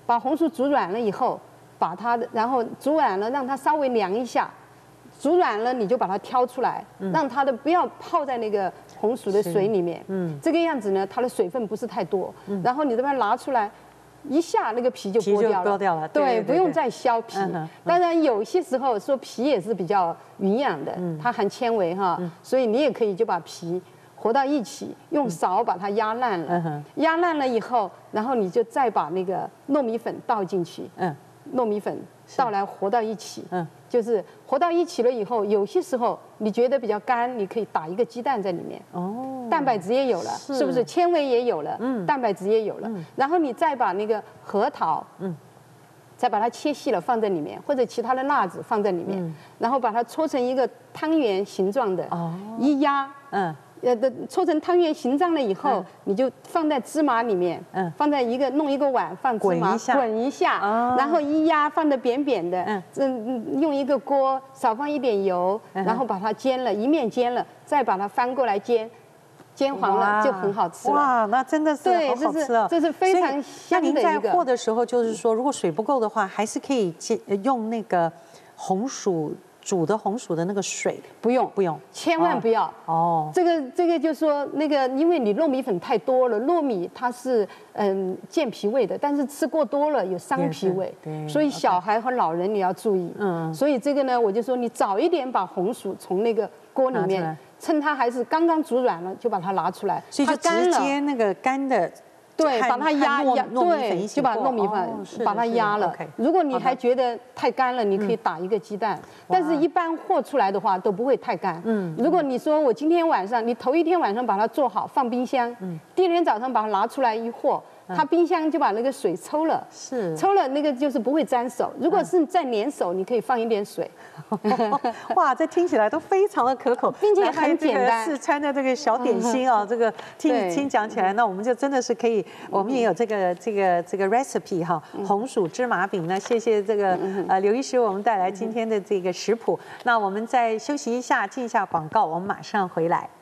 把红薯煮软了以后，把它的然后煮软了，让它稍微凉一下。煮软了，你就把它挑出来，嗯、让它的不要泡在那个红薯的水里面。嗯，这个样子呢，它的水分不是太多。嗯，然后你这边拿出来，一下那个皮就剥掉了。 剥掉了， 对， 对对对不用再削皮。嗯、当然，有些时候说皮也是比较营养的，嗯、它含纤维哈，嗯、所以你也可以就把皮和到一起，用勺把它压烂了。嗯、压烂了以后，然后你就再把那个糯米粉倒进去。嗯，糯米粉倒来和到一起。嗯。就是和到一起了以后，有些时候你觉得比较干，你可以打一个鸡蛋在里面，哦，蛋白质也有了，是, 是不是？纤维也有了，嗯，蛋白质也有了，嗯，然后你再把那个核桃，嗯，再把它切细了放在里面，或者其他的辣子放在里面，嗯、然后把它搓成一个汤圆形状的，哦，一压，嗯。呃的搓成汤圆形状了以后，嗯、你就放在芝麻里面，嗯，放在一个弄一个碗放芝麻，滚一下，哦、然后一压放得扁扁的，嗯，嗯，用一个锅少放一点油，嗯、然后把它煎了，一面煎了，再把它翻过来煎，煎黄了就很好吃了。 哇，那真的是好好吃哦！ 这是非常香的一个。 那您在和的时候，就是说，如果水不够的话，还是可以用那个红薯。煮的红薯的那个水不用不用， 千万不要哦。这个这个就说那个，因为你糯米粉太多了，糯米它是嗯健脾胃的，但是吃过多了有伤脾胃，所以小孩和老人你要注意。嗯，所以这个呢，我就说你早一点把红薯从那个锅里面，趁它还是刚刚煮软了，就把它拿出来， 所以就直接那个干的。 对，把它压压，对，就把糯米粉把它压了。如果你还觉得太干了，你可以打一个鸡蛋。但是，一般和出来的话都不会太干。嗯，如果你说我今天晚上，你头一天晚上把它做好，放冰箱，嗯，第二天早上把它拿出来一和。它冰箱就把那个水抽了，是抽了那个就是不会沾手。如果是再粘手，你可以放一点水。 哇，这听起来都非常的可口， 并且很简单。 四川的这个小点心啊，这个听听讲起来，那我们就真的是可以，我们也有这个这个这个 recipe 哈，红薯芝麻饼呢。谢谢这个呃刘医师，我们带来今天的这个食谱。那我们再休息一下，进一下广告，我们马上回来。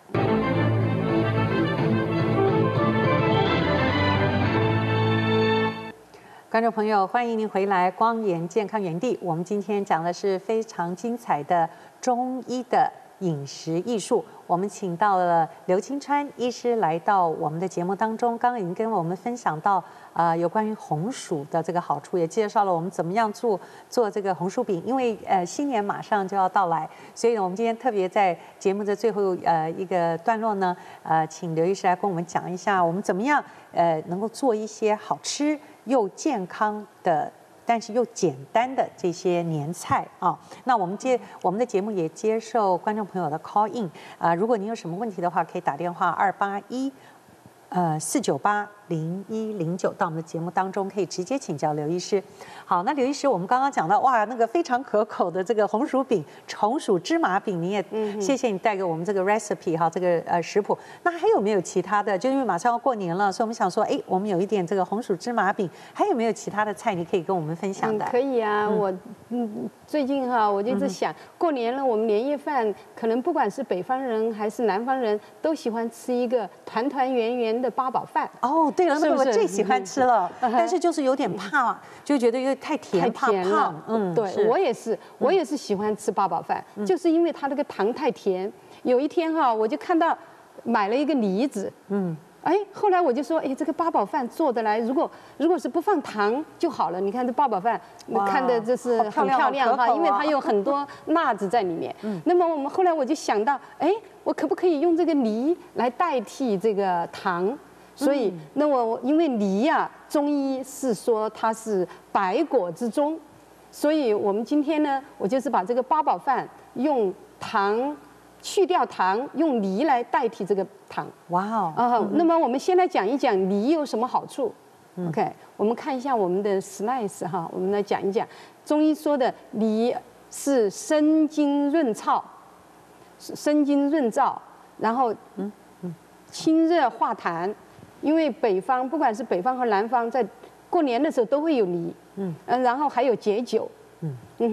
观众朋友，欢迎您回来，光研健康园地。我们今天讲的是非常精彩的中医的饮食艺术。我们请到了刘清川医师来到我们的节目当中，刚刚已经跟我们分享到呃有关于红薯的这个好处，也介绍了我们怎么样做做这个红薯饼。因为呃新年马上就要到来，所以我们今天特别在节目的最后呃一个段落呢，呃请刘医师来跟我们讲一下，我们怎么样呃能够做一些好吃又健康的，但是又简单的这些年菜啊。那我们接我们的节目也接受观众朋友的 call in 啊、呃，如果您有什么问题的话，可以打电话二八一呃四九八零一零九到我们的节目当中，可以直接请教刘医师。好，那刘医师，我们刚刚讲到哇，那个非常可口的这个红薯饼、红薯芝麻饼，你也、嗯、谢谢你带给我们这个 recipe 哈，这个呃食谱。那还有没有其他的？就因为马上要过年了，所以我们想说，哎，我们有一点这个红薯芝麻饼，还有没有其他的菜你可以跟我们分享的？ 嗯、可以啊，嗯、我嗯最近哈，我就一直想，嗯、过年了，我们年夜饭可能不管是北方人还是南方人都喜欢吃一个团团圆圆的八宝饭。 哦，对了，那个我最喜欢吃了，嗯、但是就是有点怕，就觉得有点太甜， 太甜了。 嗯， 对我也是，我也是喜欢吃八宝饭，嗯、就是因为它那个糖太甜。有一天哈，我就看到买了一个梨子，嗯，哎，后来我就说，哎，这个八宝饭做得来，如果如果是不放糖就好了。你看这八宝饭，你看的这是很漂亮哈，因为它有很多辣子在里面。嗯，那么我们后来我就想到，哎，我可不可以用这个梨来代替这个糖？所以，那我因为梨呀、啊，中医是说它是百果之宗，所以我们今天呢，我就是把这个八宝饭用糖去掉糖，用梨来代替这个糖。哇哦！啊，那么我们先来讲一讲梨有什么好处。嗯、OK， 我们看一下我们的 slides 哈，我们来讲一讲中医说的梨是生津润燥，生津润燥，然后嗯嗯清热化痰。因为北方不管是北方和南方，在过年的时候都会有梨，嗯，然后还有解酒，嗯嗯哼，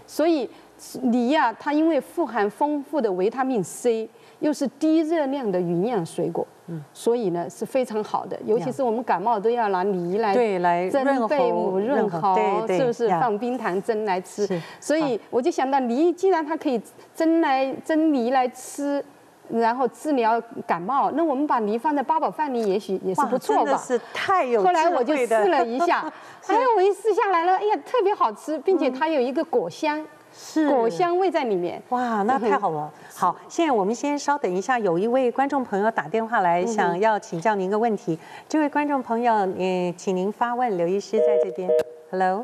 所以梨呀、啊，它因为富含丰富的维他命 C， 又是低热量的营养水果，嗯，所以呢是非常好的。尤其是我们感冒都要拿梨来对来蒸肺母润喉，是不是？放冰糖蒸来吃。所以我就想到梨，既然它可以蒸来蒸梨来吃。然后治疗感冒，那我们把梨放在八宝饭里，也许也是不错吧。真的是太有智慧的。 后来我就试了一下，哎，我一试下来了，哎呀，特别好吃，并且它有一个果香，是果香味在里面。 哇，那太好了。好，现在我们先稍等一下，有一位观众朋友打电话来，想要请教您一个问题。这位观众朋友，嗯，请您发问，刘医师在这边。Hello。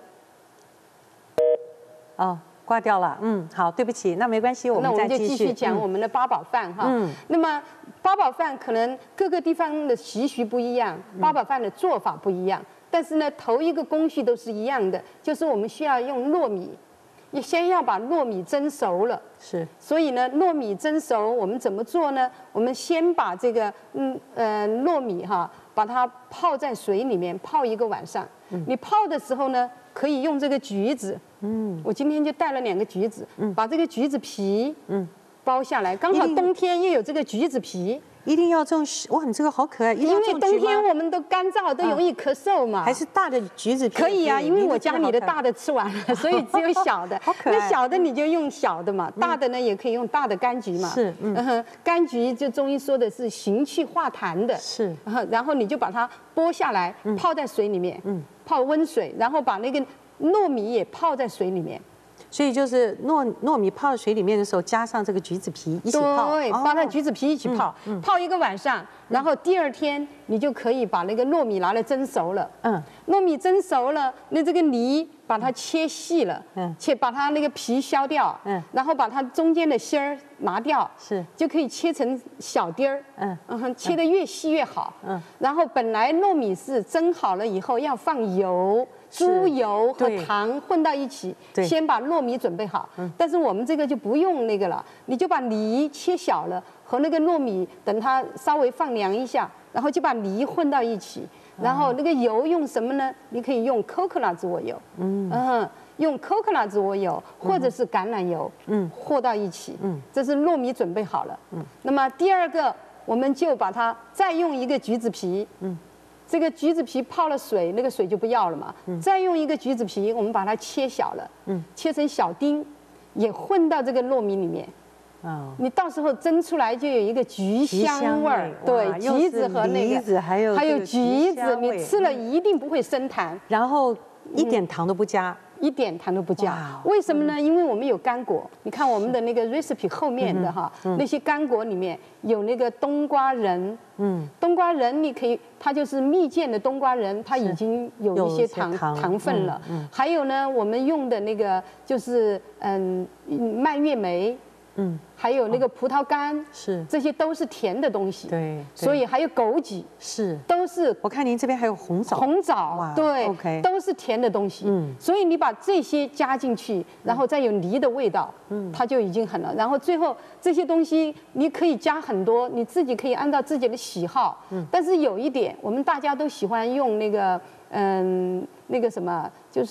哦。挂掉了，嗯，好，对不起，那没关系，我们再继续。 那我们就继续讲我们的八宝饭哈。嗯。那么八宝饭可能各个地方的习俗不一样，八宝饭的做法不一样，但是呢，头一个工序都是一样的，就是我们需要用糯米，你先要把糯米蒸熟了。 是。所以呢，糯米蒸熟，我们怎么做呢？我们先把这个嗯呃糯米哈，把它泡在水里面泡一个晚上。嗯。你泡的时候呢，可以用这个橘子。嗯，我今天就带了两个橘子，嗯，把这个橘子皮，嗯，剥下来，刚好冬天又有这个橘子皮， 一定要种，哇，你这个好可爱， 因为冬天我们都干燥，都容易咳嗽嘛。 还是大的橘子皮？ 可以啊，因为我家里的大的吃完了，所以只有小的。 好可爱。 那小的你就用小的嘛，大的呢也可以用大的柑橘嘛。 是，嗯， 柑橘就中医说的是行气化痰的。 是， 然后你就把它剥下来，泡在水里面，嗯，泡温水，然后把那个。糯米也泡在水里面， 所以就是糯糯米泡在水里面的时候，加上这个橘子皮一起泡， 对，把那橘子皮一起泡，嗯嗯、泡一个晚上，然后第二天你就可以把那个糯米拿来蒸熟了。嗯，糯米蒸熟了，那这个梨把它切细了，嗯，切把它那个皮削掉，嗯，然后把它中间的芯儿拿掉， 是， 就可以切成小丁儿，嗯嗯，切得越细越好，嗯，然后本来糯米是蒸好了以后要放油。猪油和糖混到一起，先把糯米准备好。但是我们这个就不用那个了，你就把梨切小了，和那个糯米等它稍微放凉一下，然后就把梨混到一起。然后那个油用什么呢？你可以用 coconut 植物油，嗯嗯，用 coconut 植物油或者是橄榄油，嗯，和到一起。嗯，这是糯米准备好了。嗯，那么第二个，我们就把它再用一个橘子皮，嗯。这个橘子皮泡了水，那个水就不要了嘛。嗯、再用一个橘子皮，我们把它切小了，嗯、切成小丁，也混到这个糯米里面。哦、你到时候蒸出来就有一个橘香味儿，对，橘子和那个还有还有橘子，你吃了一定不会生痰。 然后一点糖都不加。 一点糖都不加，为什么呢？因为我们有干果，你看我们的那个 recipe 后面的哈，那些干果里面有那个冬瓜仁，嗯，冬瓜仁你可以，它就是蜜饯的冬瓜仁，它已经有一些糖糖分了。还有呢，我们用的那个就是嗯蔓越莓。嗯，还有那个葡萄干， 是这些都是甜的东西， 对， 所以还有枸杞， 是都是。 我看您这边还有红枣， 红枣，对 ，OK， 都是甜的东西，嗯，所以你把这些加进去，然后再有梨的味道，嗯，它就已经很了。然后最后这些东西你可以加很多，你自己可以按照自己的喜好，嗯，但是有一点，我们大家都喜欢用那个，嗯，那个什么，就是。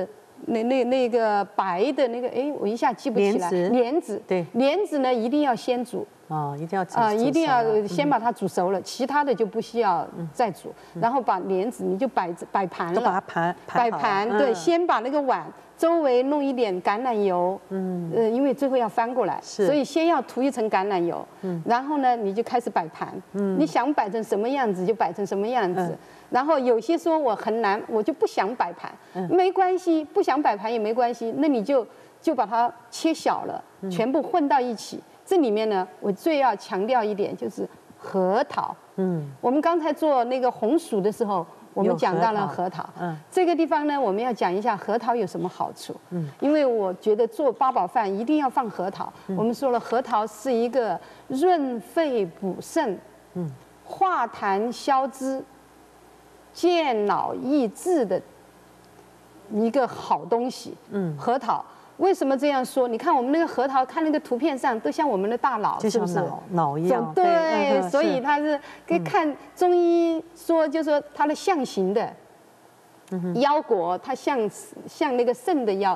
那那那个白的那个，哎，我一下记不起来。莲子， 对， 莲子呢一定要先煮。 哦，一定要啊，一定要先把它煮熟了，其他的就不需要再煮。然后把莲子你就摆摆盘了， 都把它盘摆盘，对，先把那个碗周围弄一点橄榄油，嗯，呃，因为最后要翻过来，所以先要涂一层橄榄油，嗯，然后呢你就开始摆盘，嗯，你想摆成什么样子就摆成什么样子。然后有些说我很难，我就不想摆盘，没关系，不想摆盘也没关系，那你就就把它切小了，全部混到一起。这里面呢，我最要强调一点就是核桃。嗯，我们刚才做那个红薯的时候，我们讲到了核桃。嗯，这个地方呢，我们要讲一下核桃有什么好处。嗯，因为我觉得做八宝饭一定要放核桃。我们说了，核桃是一个润肺补肾，嗯，化痰消脂。健脑益智的一个好东西，嗯，核桃为什么这样说？你看我们那个核桃，看那个图片上都像我们的大脑，是不是？ 脑脑一样， 对，所以它是可以看中医说，就说它的象形的腰果，它像像那个肾的腰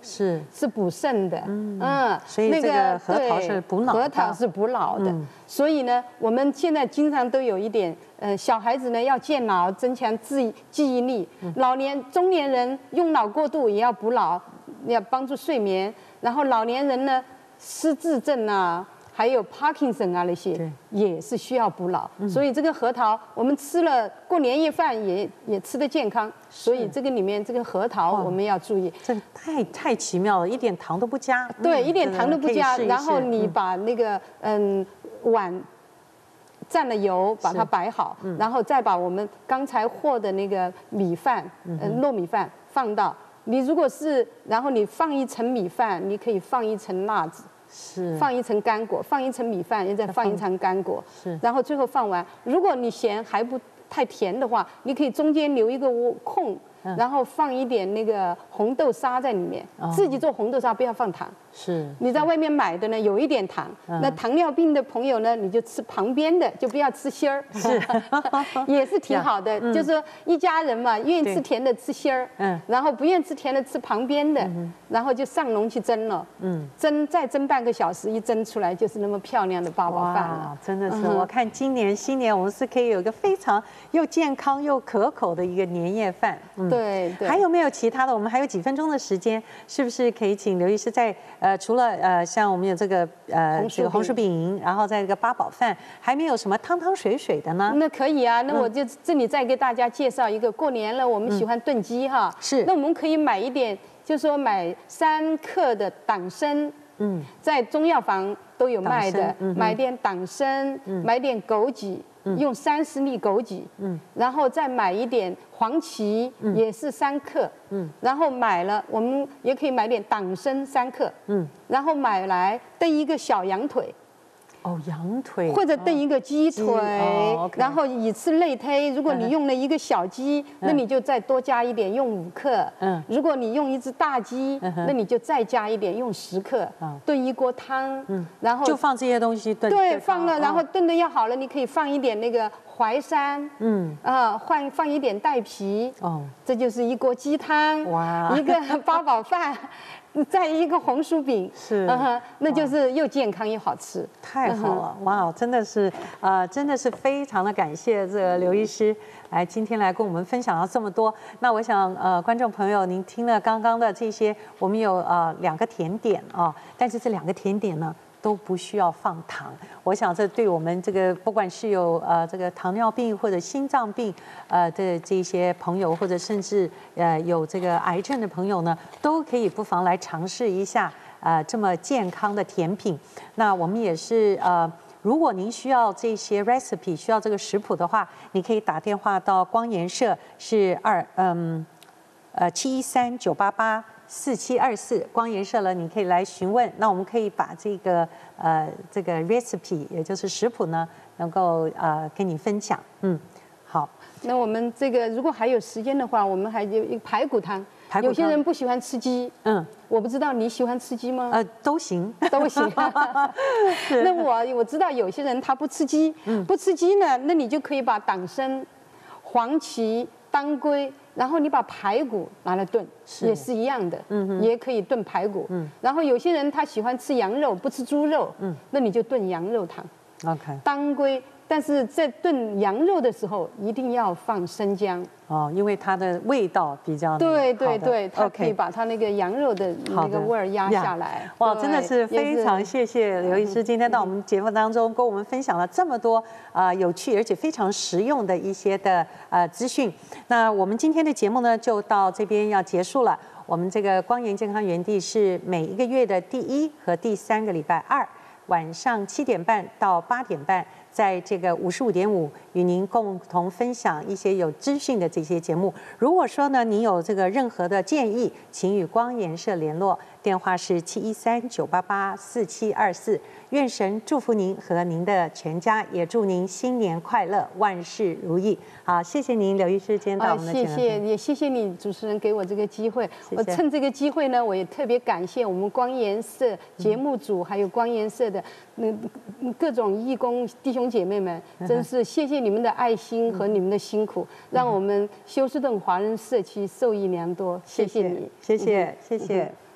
是是补肾的， 嗯，嗯所以这个核桃是补脑的， 核桃是补脑的。嗯、所以呢，我们现在经常都有一点，呃，小孩子呢要健脑，增强记记忆力；嗯、老年中年人用脑过度也要补脑，要帮助睡眠。然后老年人呢，失智症啊。还有 Parkinson 啊那些也是需要补脑，嗯、所以这个核桃我们吃了过年夜饭也也吃得健康，所以这个里面这个核桃我们要注意。 这太太奇妙了，一点糖都不加。 对， 嗯、 一点糖都不加。然后你把那个嗯碗蘸了油，把它摆好，嗯、然后再把我们刚才和的那个米饭，嗯、呃、糯米饭放到。你如果是然后你放一层米饭，你可以放一层辣子。 是放一层干果，放一层米饭，又再放一层干果， 是， 然后最后放完。如果你嫌还不太甜的话，你可以中间留一个空，嗯、然后放一点那个红豆沙在里面，哦、自己做红豆沙，不要放糖。 是， 你在外面买的呢，有一点糖。嗯、那糖尿病的朋友呢，你就吃旁边的，就不要吃芯儿。 是， 也是挺好的。嗯、就是说一家人嘛，愿意吃甜的吃芯儿，嗯，然后不愿意吃甜的吃旁边的，嗯、然后就上笼去蒸了。嗯，蒸再蒸半个小时，一蒸出来就是那么漂亮的八宝饭了。 真的是，嗯、我看今年新年我们是可以有一个非常又健康又可口的一个年夜饭。 嗯、对对。 还有没有其他的？我们还有几分钟的时间，是不是可以请刘医师在？呃，除了呃，像我们有这个呃这个红薯饼，然后在这个八宝饭，还没有什么汤汤水水的呢？ 那可以啊，那我就这里再给大家介绍一个，过年了我们喜欢炖鸡哈， 是， 那我们可以买一点，就说买三克的党参，嗯，在中药房都有卖的，嗯、买点党参，嗯、买点枸杞。嗯、用三十粒枸杞，嗯，然后再买一点黄芪，嗯、也是三克，嗯，然后买了，我们也可以买点党参三克，嗯，然后买来炖一个小羊腿， 哦，羊腿， 或者炖一个鸡腿， 哦 okay、 然后以此类推。如果你用了一个小鸡，嗯、那你就再多加一点，用五克。嗯，如果你用一只大鸡，嗯、那你就再加一点，用十克。嗯，炖一锅汤。嗯，然后就放这些东西炖。 对，放了，然后炖的要好了，你可以放一点那个淮山。嗯，啊，换放一点带皮。哦，这就是一锅鸡汤。哇，一个八宝饭。再一个红薯饼， 是， 嗯、那就是又健康又好吃， 太好了，嗯、哇，真的是，呃，真的是非常的感谢这个刘医师来今天来跟我们分享了这么多。那我想，呃，观众朋友，您听了刚刚的这些，我们有呃两个甜点啊、哦，但是这两个甜点呢，都不需要放糖。我想这对我们这个不管是有呃这个糖尿病或者心脏病呃的这些朋友，或者甚至呃有这个癌症的朋友呢，都可以不妨来尝试一下呃这么健康的甜品。那我们也是呃。如果您需要这些 recipe， 需要这个食谱的话，你可以打电话到光研社，是二嗯呃七一三九八八四七二四光研社了，你可以来询问。那我们可以把这个呃这个 recipe， 也就是食谱呢，能够呃跟你分享。嗯，好。 那我们这个如果还有时间的话，我们还有一个排骨汤。有些人不喜欢吃鸡，嗯，我不知道你喜欢吃鸡吗？ 呃，都行， 都行。那我我知道有些人他不吃鸡，嗯，不吃鸡呢，那你就可以把党参、黄芪、当归，然后你把排骨拿来炖，也是一样的，嗯，也可以炖排骨，嗯。然后有些人他喜欢吃羊肉，不吃猪肉，嗯，那你就炖羊肉汤。 OK， 当归。但是在炖羊肉的时候，一定要放生姜哦，因为它的味道比较对对对，它可以把它那个羊肉的那个味儿压下来。 哇，真的是非常谢谢刘医师今天到我们节目当中跟我们分享了这么多啊、呃、有趣而且非常实用的一些的呃资讯。那我们今天的节目呢就到这边要结束了。我们这个光研健康园地是每一个月的第一和第三个礼拜二晚上七点半到八点半。在这个五十五点五与您共同分享一些有资讯的这些节目。如果说呢，您有这个任何的建议，请与光研社联络，电话是七一三九八八四七二四。愿神祝福您和您的全家，也祝您新年快乐，万事如意。好，谢谢您，刘医师今天到我们的节目。 谢谢，也谢谢你主持人给我这个机会。谢谢我趁这个机会呢，我也特别感谢我们光研社节目组，还有光研社的那各种义工弟兄姐妹们，真是谢谢你们的爱心和你们的辛苦，让我们休斯顿华人社区受益良多。谢谢你， 谢谢，谢谢。